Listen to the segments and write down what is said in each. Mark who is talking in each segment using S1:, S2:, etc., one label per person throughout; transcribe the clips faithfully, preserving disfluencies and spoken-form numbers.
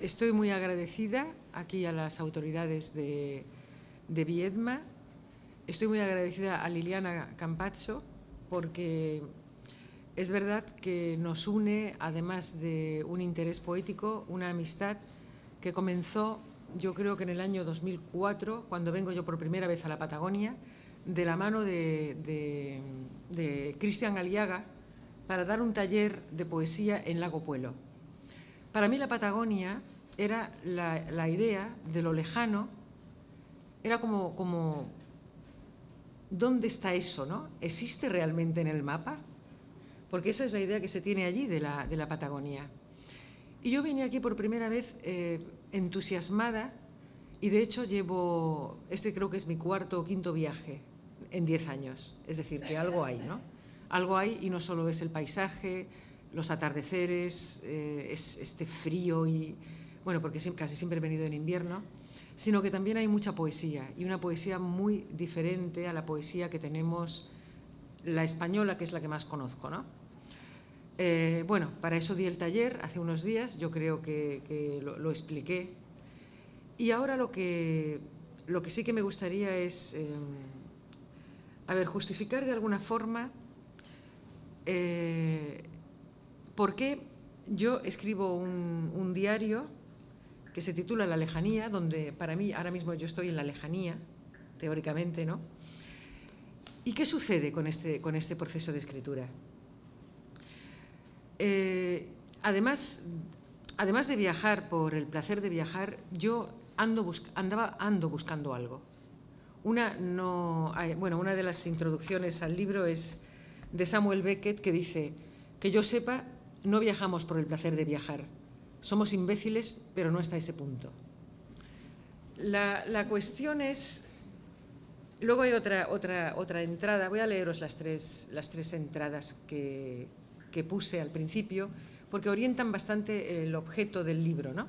S1: estoy muy agradecida aquí a las autoridades de, de Viedma. Estoy muy agradecida a Liliana Campazzo porque es verdad que nos une, además de un interés poético, una amistad que comenzó, yo creo que en el año dos mil cuatro, cuando vengo yo por primera vez a la Patagonia, de la mano de, de, de Cristian Aliaga, para dar un taller de poesía en Lago Puelo. Para mí la Patagonia era la, la idea de lo lejano, era como, como, ¿dónde está eso, no? ¿Existe realmente en el mapa? Porque esa es la idea que se tiene allí de la, de la Patagonia. Y yo vine aquí por primera vez eh, entusiasmada, y de hecho llevo, este creo que es mi cuarto o quinto viaje en diez años, es decir, que algo hay, ¿no? Algo hay, y no solo es el paisaje, los atardeceres, eh, es este frío y, bueno, porque casi siempre he venido en invierno, sino que también hay mucha poesía, y una poesía muy diferente a la poesía que tenemos la española, que es la que más conozco, ¿no? Eh, bueno, para eso di el taller hace unos días, yo creo que, que lo, lo expliqué. Y ahora lo que, lo que sí que me gustaría es, eh, a ver, justificar de alguna forma eh, por qué yo escribo un, un diario que se titula La lejanía, donde para mí ahora mismo yo estoy en la lejanía, teóricamente, ¿no? ¿Y qué sucede con este, con este proceso de escritura? Eh, además, además de viajar por el placer de viajar, yo ando bus andaba ando buscando algo. Una, no, bueno, una de las introducciones al libro es de Samuel Beckett, que dice: que yo sepa, no viajamos por el placer de viajar. Somos imbéciles, pero no hasta ese punto. La, la cuestión es... Luego hay otra, otra, otra entrada. Voy a leeros las tres, las tres entradas que, que puse al principio, porque orientan bastante el objeto del libro, ¿no?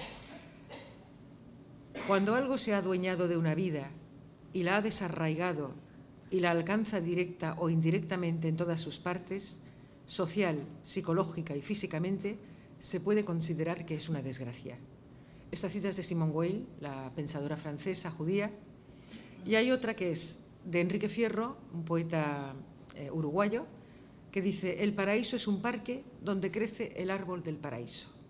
S1: Cuando algo se ha adueñado de una vida y la ha desarraigado y la alcanza directa o indirectamente en todas sus partes, social, psicológica y físicamente, se puede considerar que es una desgracia. Esta cita es de Simone Weil, la pensadora francesa judía, y hay otra que es de Enrique Fierro, un poeta eh, uruguayo, que dice: el paraíso es un parque donde crece el árbol del paraíso.